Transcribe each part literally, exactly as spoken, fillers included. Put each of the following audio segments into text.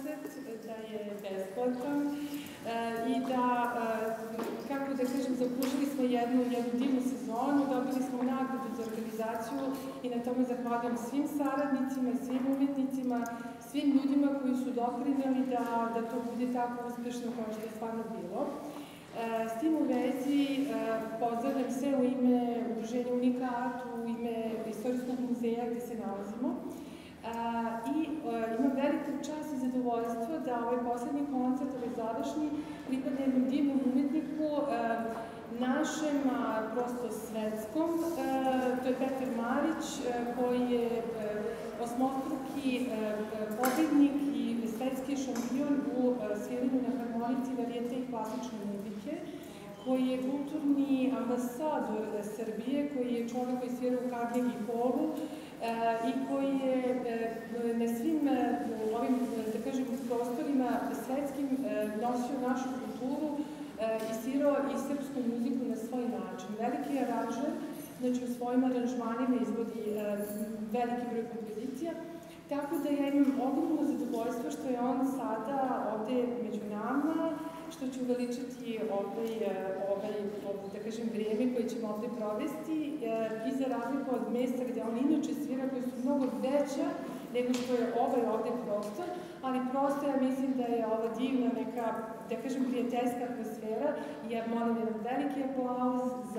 koncert, da je besplatan i da, kako da kažem, zaokružili smo jednu divnu sezonu, dobili smo nagradu za organizaciju i na tome zahvaljujem svim saradnicima i svim umetnicima, svim ljudima koji su doprineli da to bude tako uspešno kao što je stvarno bilo. S tim u vezi pozdravljam sve u ime Udruženja Unikat, u ime Istorijskog muzeja gde se nalazimo i imam veliku čast i zadovoljstvo da ovaj poslednji koncert, ovaj završni, pripadne jednom divnom umetniku, našem, prosto svetskom. To je Petar Marić, koji je osmostruki pobednik i svetski šampion u sviranju na harmonici, varijete i klasične muzike, koji je kulturni ambasador Srbije, koji je čovek koji svira u Carnegie Hallu i koji je na svim ovim, da kažem, prostorima svetskim nosio našu kulturu i svirao i srpsku muziku na svoj način. Veliki je aranžer, znači u svojim aranžmanima izvodi veliki broj kompozicija, tako da ja imam ogromno zadovoljstvo što je on sada ovde među nama, što će uveličati ovaj, da kažem, vrijeme koje ćemo ovde provesti i za razliku od mesta gde on inače svira, koje su mnogo veća nego što je ovaj ovde prostor, ali prosto ja mislim da je ova divna neka, da kažem, prijateljska atmosfera i ja molim jedan veliki aplauz za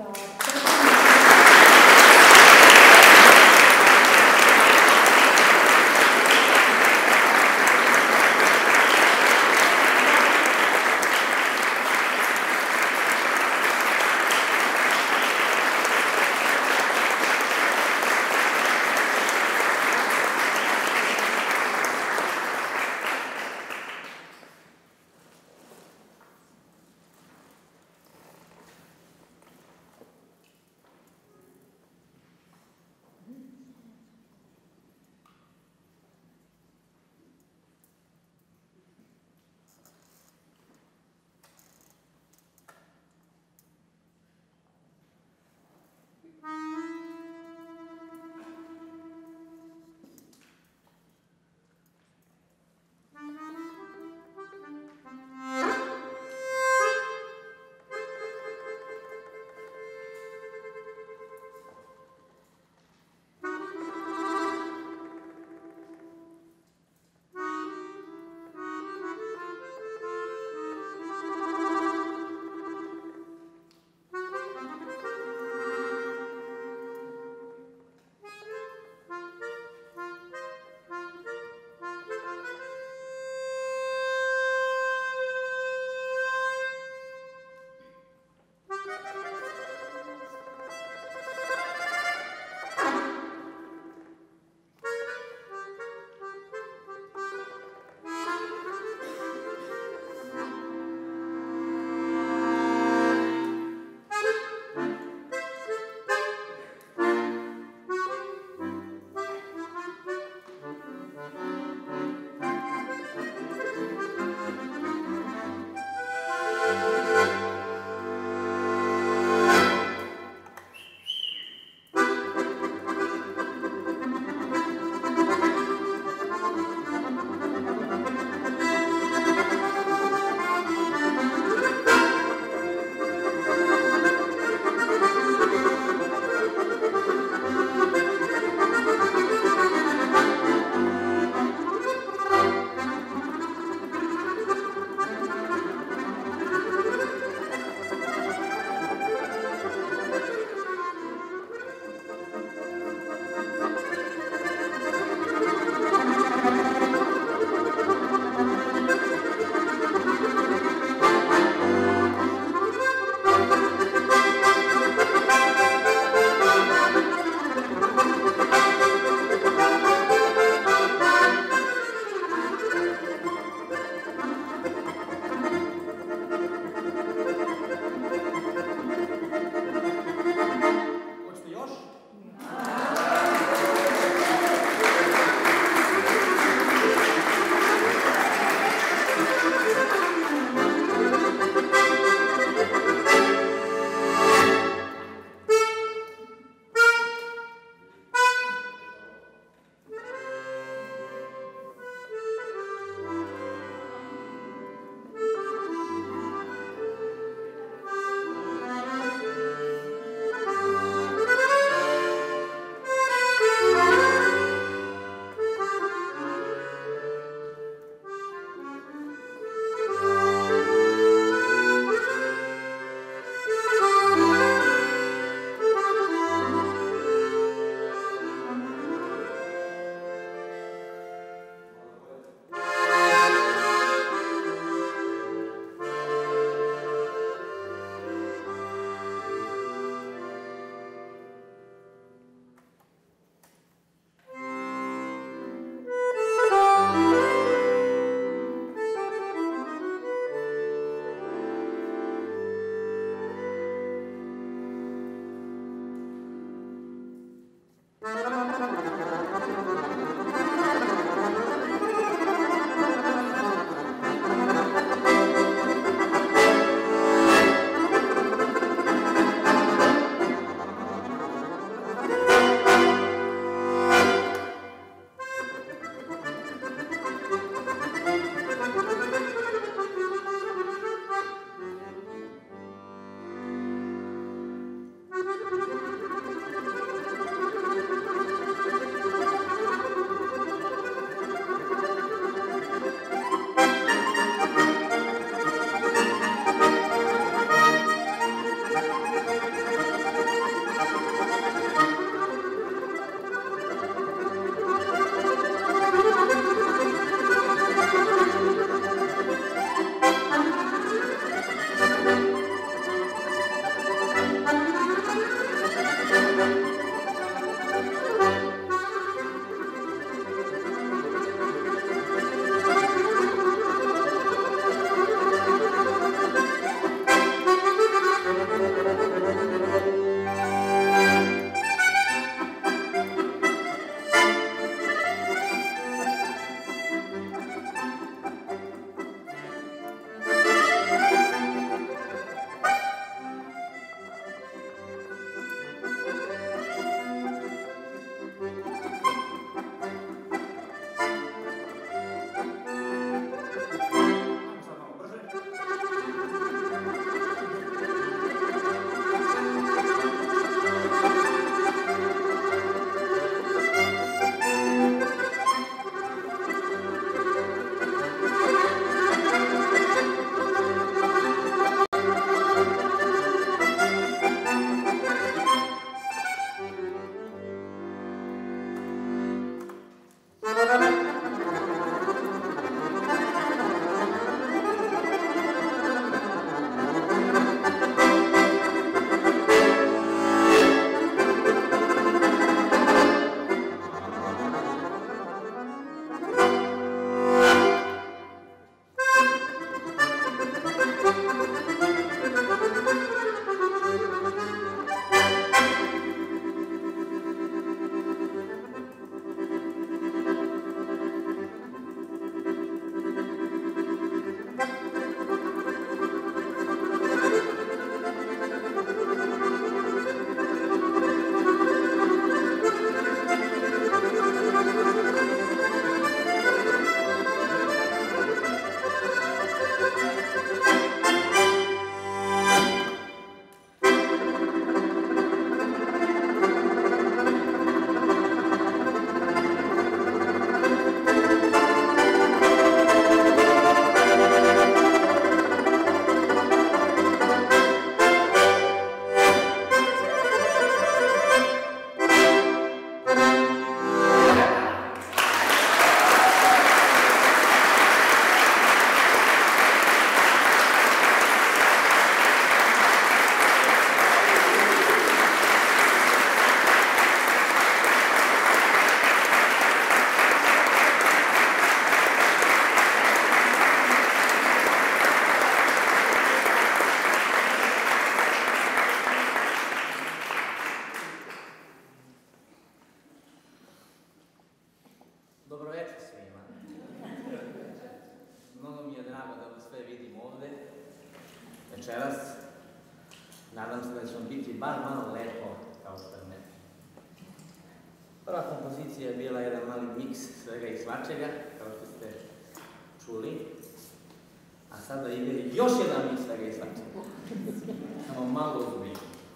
večeras. Nadam se da će vam biti bar malo lepo kao što je meni. Prva kompozicija je bila jedan mali miks svega i svačega, kao što ste čuli. A sada ide još jedan miks svega i svačega. Samo malo ozbiljno.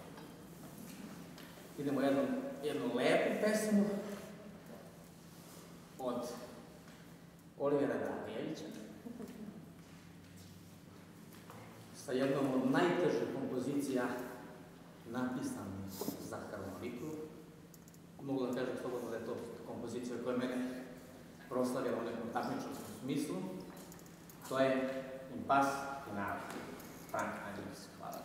Idemo jednu, jednu lepu pesmu od Olivera Danijevića sa jednom od najtežih kompozicija napisanih za harmoniku. Mogu da kažem slobodno da je to kompozicija koja je mene proslavila u nekom takmičarskom smislu. To je Impas Finale, Frank Angelis. Hvala.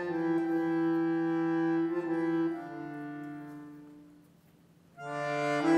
Thank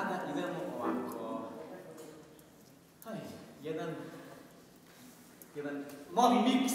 sada idemo ovako. Aj, jedan, jedan novi miks.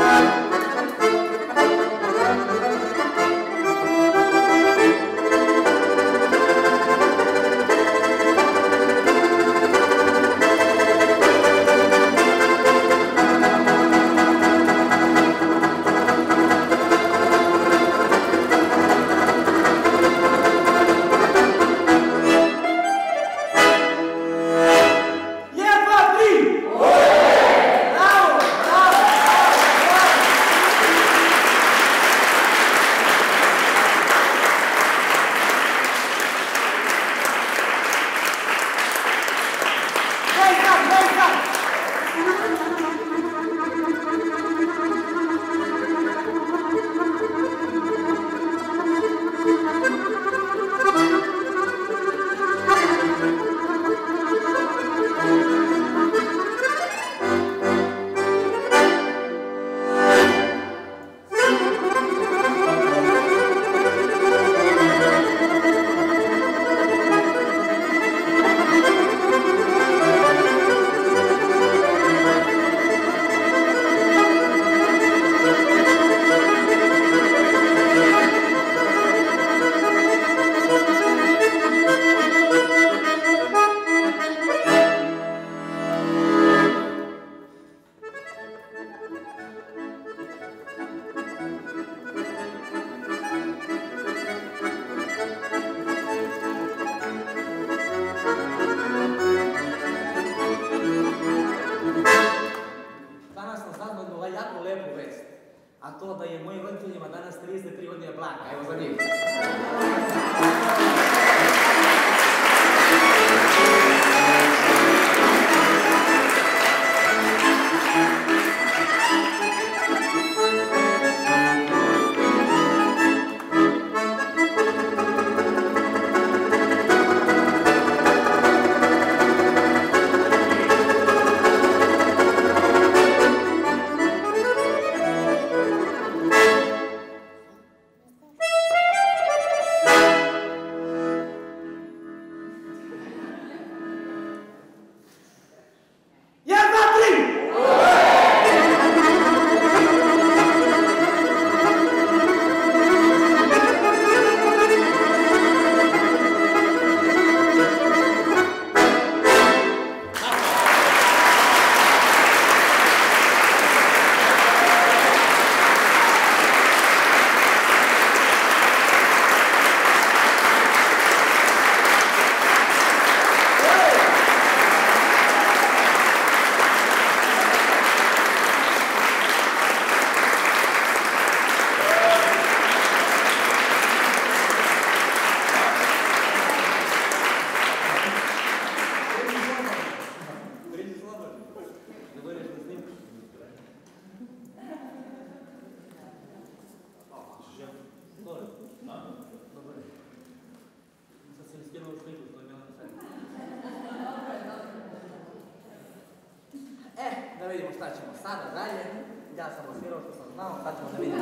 Da vidimo šta ćemo sada dalje. Ja sam osvirao što sam znao, sad ćemo da vidimo.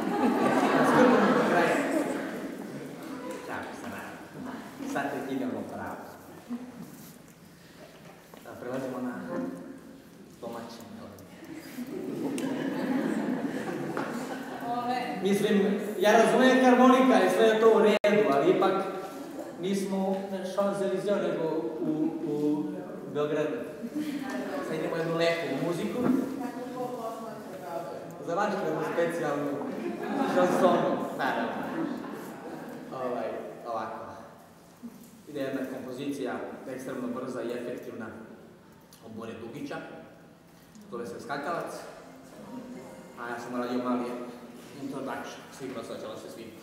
Čako se naravno. Sad tek idemo pravo. Da, prelazimo na domaćin. Mislim, ja razumijem harmonika i sve je to u redu, ali ipak nismo na Champs-Élysées nego u, u Beogradu. Sad idemo jednu lepu muziku. Za vašu jednu specijalnu šansonu, naravno. Ovaj, ovako. Ide jedna kompozicija ekstremno brza i efektivna od Bore Dugića. Zove se Skakavac. A ja sam radio mali introduction. Sigurno sad će vam se svidjeti.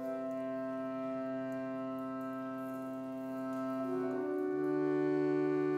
Thank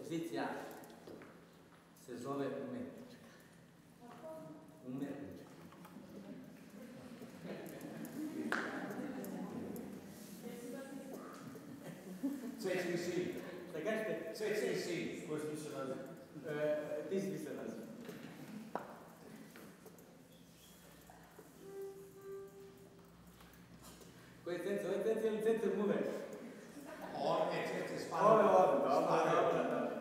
kompozicija se zove umetnička. Umetnička. Cvećni sin. Da kažete? Cvećni sin. Koji smo se naziv? Ti si se naziv. Koji je centar? Ovo je centar ili centar muve? Ovo je centar spada. Ovo je ovo, dobro, dobro, dobro.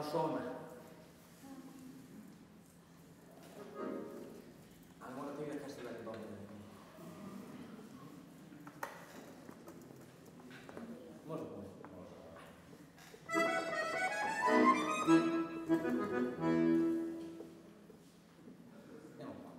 Šona. Ali morate i da kažete da je dobro. Može pomoći. Nemo malo.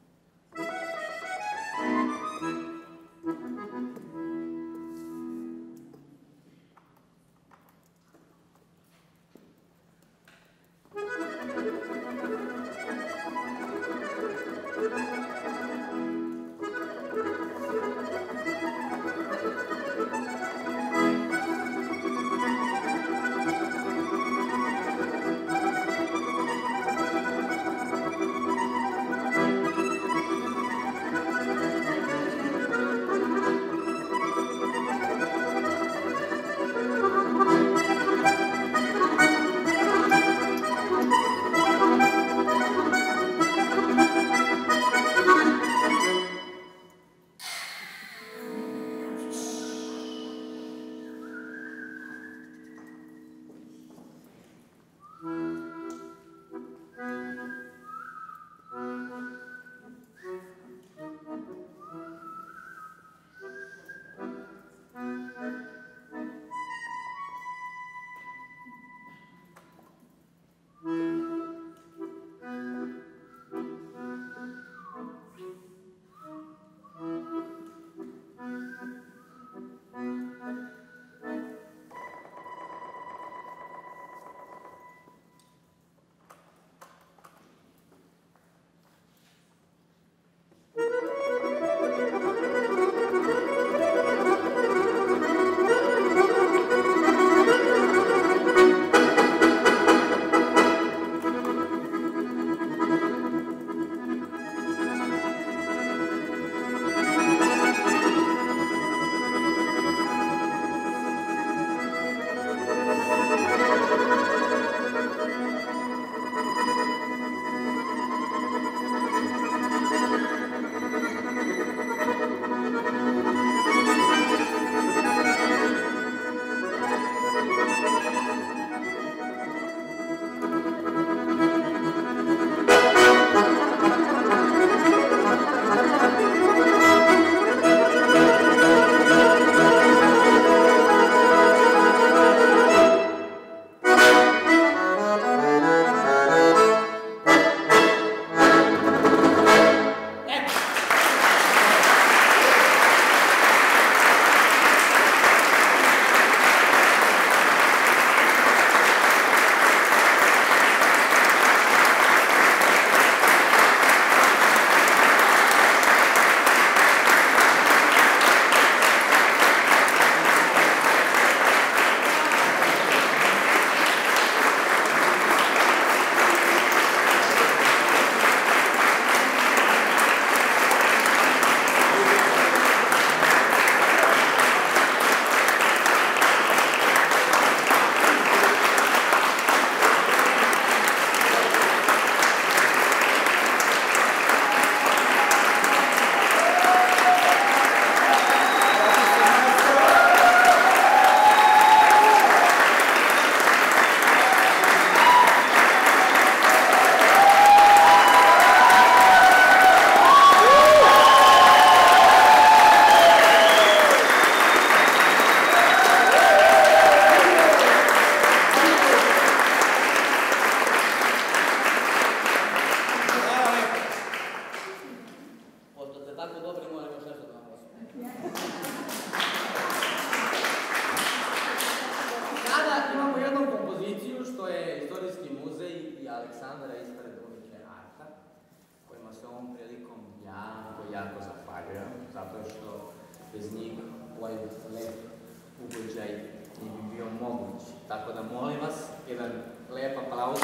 Aleksandra ispred ulice Arta, kojima se ovom prilikom jako, jako zahvaljujem, zato što bez njih ovaj lep ugođaj ne bi bio moguć. Tako da molim vas, jedan lep aplauz.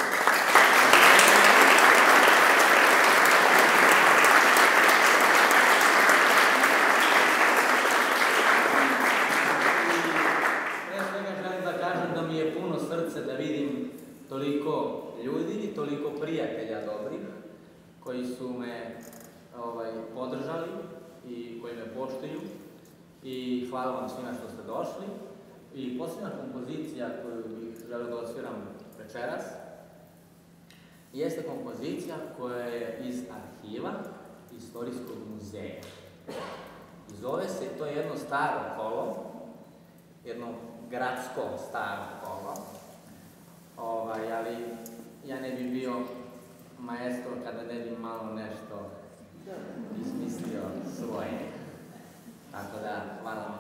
Pre svega želim da kažem da mi je puno srce da vidim toliko ljudi i toliko prijatelja dobrih koji su me ovaj, podržali i koji me poštuju i hvala vam svima što ste došli. I posljedna kompozicija koju bih želeo da odsviram pred večeras jeste kompozicija koja je iz arhiva Istorijskog muzeja. I zove se, to je jedno staro kolo, jedno gradsko staro kolo, ovaj, ali ja ne bi bio maestro kada ne bi malo nešto izmislio svoje. Tako da, hvala vam